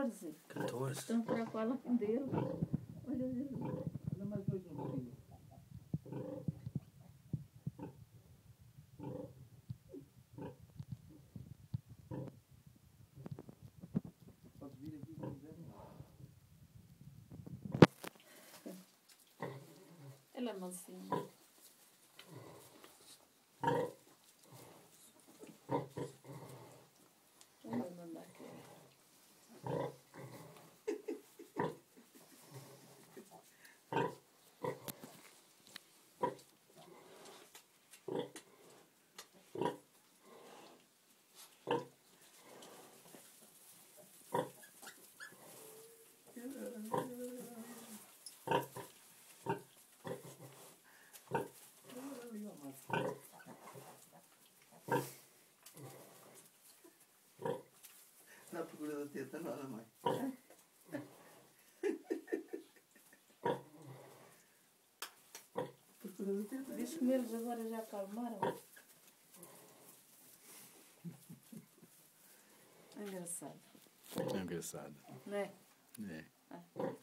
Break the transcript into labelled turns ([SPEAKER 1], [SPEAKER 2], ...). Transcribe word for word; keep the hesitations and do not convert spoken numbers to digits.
[SPEAKER 1] catorze.
[SPEAKER 2] catorze.
[SPEAKER 1] Estão para qual além dele. Olha, olha.
[SPEAKER 3] Olha mais dois um pouquinho. Podes vir aqui se quiser.
[SPEAKER 1] Ela é mansinha. Vamos mandar aqui.
[SPEAKER 3] Na procura da teta, nada mais. Procura da teta.
[SPEAKER 1] Diz que eles agora já acalmaram. É engraçado.
[SPEAKER 2] É engraçado.
[SPEAKER 1] Não é?
[SPEAKER 2] É.
[SPEAKER 1] Ah.